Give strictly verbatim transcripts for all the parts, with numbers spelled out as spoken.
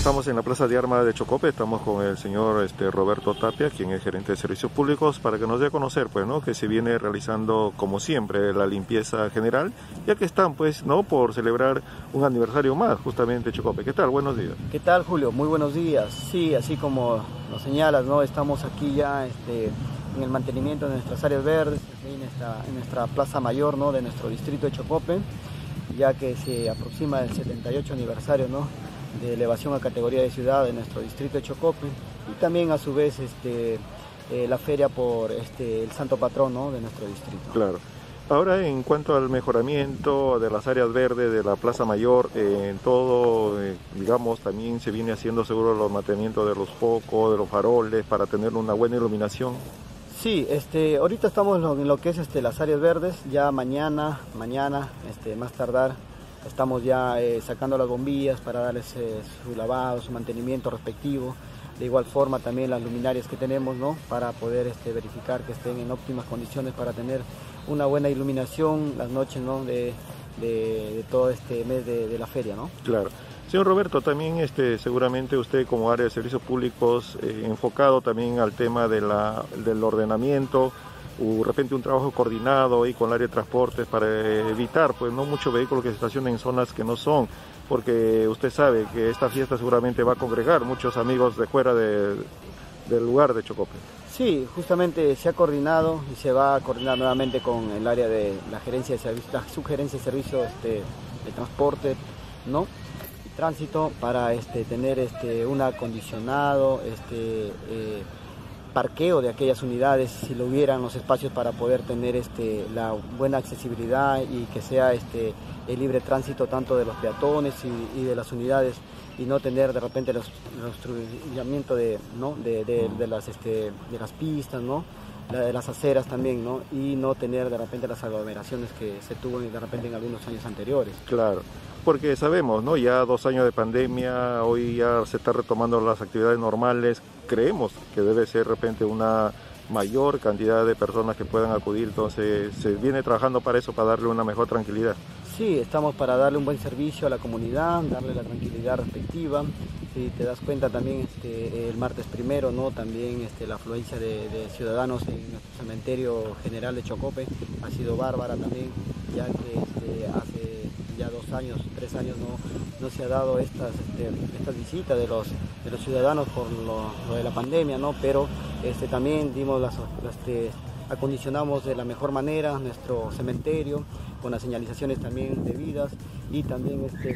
estamos en la Plaza de Armas de Chocope, estamos con el señor este, Roberto Tapia, quien es gerente de servicios públicos, para que nos dé a conocer, pues, ¿no?, que se viene realizando, como siempre, la limpieza general, ya que están, pues, ¿no?, por celebrar un aniversario más, justamente, Chocope. ¿Qué tal? Buenos días. ¿Qué tal, Julio? Muy buenos días. Sí, así como lo señalas, ¿no?, estamos aquí ya este, en el mantenimiento de nuestras áreas verdes, en nuestra, en nuestra Plaza Mayor, ¿no?, de nuestro distrito de Chocope, ya que se aproxima el setenta y ocho aniversario, ¿no?, de elevación a categoría de ciudad de nuestro distrito de Chocope, y también a su vez este, eh, la feria por este, el santo patrón, ¿no?, de nuestro distrito. Claro. Ahora, en cuanto al mejoramiento de las áreas verdes de la Plaza Mayor, eh, en todo, eh, digamos, también se viene haciendo seguro los mantenimientos de los focos, de los faroles, para tener una buena iluminación. Sí, este, ahorita estamos en lo, en lo que es este, las áreas verdes. Ya mañana, mañana, este, más tardar, estamos ya eh, sacando las bombillas para darles eh, su lavado, su mantenimiento respectivo. De igual forma también las luminarias que tenemos, ¿no?, para poder este, verificar que estén en óptimas condiciones para tener una buena iluminación las noches, ¿no?, de, de, de todo este mes de, de la feria, ¿no? Claro. Señor Roberto, también este, seguramente usted como área de servicios públicos eh, enfocado también al tema de la, del ordenamiento, o de repente un trabajo coordinado y con el área de transportes para evitar, pues, no muchos vehículos que se estacionen en zonas que no son, porque usted sabe que esta fiesta seguramente va a congregar muchos amigos de fuera de, del lugar de Chocope. Sí, justamente se ha coordinado y se va a coordinar nuevamente con el área de la gerencia de servicios, la subgerencia de servicios este, de transporte, ¿no?, y tránsito, para este, tener este, un acondicionado, este, eh, parqueo de aquellas unidades, si lo hubieran los espacios para poder tener este, la buena accesibilidad y que sea este, el libre tránsito tanto de los peatones y, y de las unidades, y no tener de repente el obstruimiento de, ¿no?, de, de, de, las, este, de las pistas, ¿no?, la de las aceras también, ¿no?, y no tener de repente las aglomeraciones que se tuvo de repente en algunos años anteriores. Claro, porque sabemos, ¿no?, ya dos años de pandemia, hoy ya se está retomando las actividades normales, creemos que debe ser de repente una mayor cantidad de personas que puedan acudir, entonces se viene trabajando para eso, para darle una mejor tranquilidad. Sí, estamos para darle un buen servicio a la comunidad, darle la tranquilidad respectiva. Si te das cuenta también este, el martes primero, ¿no?, también este, la afluencia de, de ciudadanos en nuestro cementerio general de Chocope ha sido bárbara también, ya que este, hace ya dos años, tres años no, no se ha dado estas, este, estas visitas de los, de los ciudadanos por lo, lo de la pandemia, ¿no?, pero este, también dimos las, este, acondicionamos de la mejor manera nuestro cementerio con las señalizaciones también debidas y también este,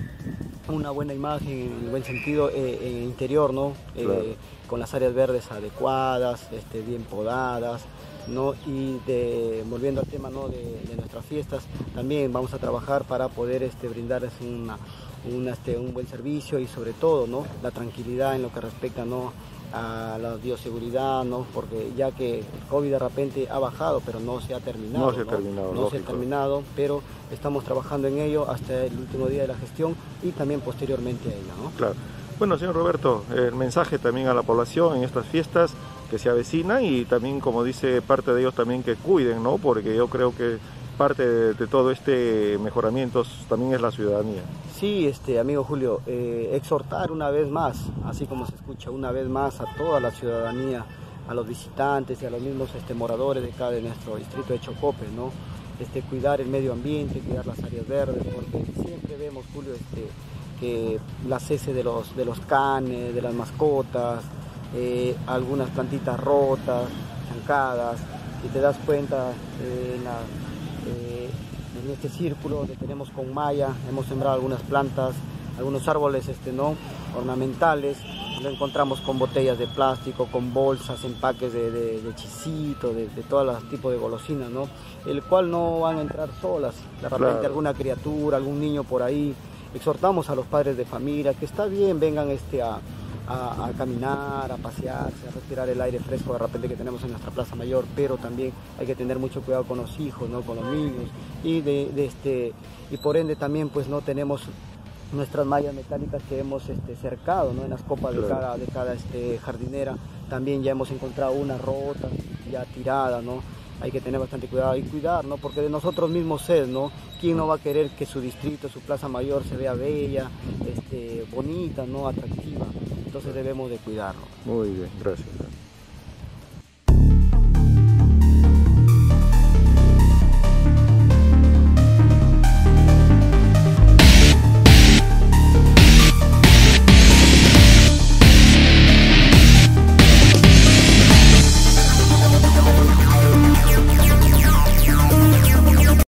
con una buena imagen en el buen sentido eh, eh, interior, ¿no?, eh, claro, con las áreas verdes adecuadas, este, bien podadas, ¿no?, y de, volviendo al tema, ¿no?, de, de nuestras fiestas, también vamos a trabajar para poder este, brindarles una, una, este, un buen servicio y sobre todo, ¿no?, la tranquilidad en lo que respecta, ¿no?, a la bioseguridad, ¿no?, porque ya que el COVID de repente ha bajado, pero no se ha terminado. No se ha terminado, no, no se ha terminado, pero estamos trabajando en ello hasta el último día de la gestión y también posteriormente a ella, ¿no? Claro. Bueno, señor Roberto, el mensaje también a la población en estas fiestas que se avecina y también, como dice, parte de ellos también que cuiden, ¿no?, porque yo creo que parte de, de todo este mejoramiento también es la ciudadanía. Sí, este, amigo Julio, eh, exhortar una vez más, así como se escucha, una vez más a toda la ciudadanía, a los visitantes y a los mismos este, moradores de acá de nuestro distrito de Chocope, ¿no?, este, cuidar el medio ambiente, cuidar las áreas verdes, porque siempre vemos, Julio, este, que la cese de los, de los canes, de las mascotas, eh, algunas plantitas rotas, chancadas, y te das cuenta eh, en la... Eh, en este círculo que tenemos con malla, hemos sembrado algunas plantas, algunos árboles este, ¿no?, ornamentales, lo encontramos con botellas de plástico, con bolsas, empaques de, de, de chisito, de, de todos los tipos de golosinas, ¿no?, el cual no van a entrar solas, de repente claro, alguna criatura, algún niño por ahí. Exhortamos a los padres de familia que está bien, vengan este, a, a, a caminar, a pasearse, a respirar el aire fresco de repente que tenemos en nuestra Plaza Mayor, pero también hay que tener mucho cuidado con los hijos, ¿no?, con los niños, y, de, de este, y por ende también pues no tenemos nuestras mallas metálicas que hemos este, cercado, ¿no?, en las copas claro, de cada, de cada este, jardinera. También ya hemos encontrado una rota, ya tirada, ¿no?, hay que tener bastante cuidado y cuidar, ¿no? Porque de nosotros mismos es, ¿no? ¿Quién no va a querer que su distrito, su plaza mayor se vea bella, este, bonita, ¿no? Atractiva? Entonces debemos de cuidarlo. Muy bien, gracias.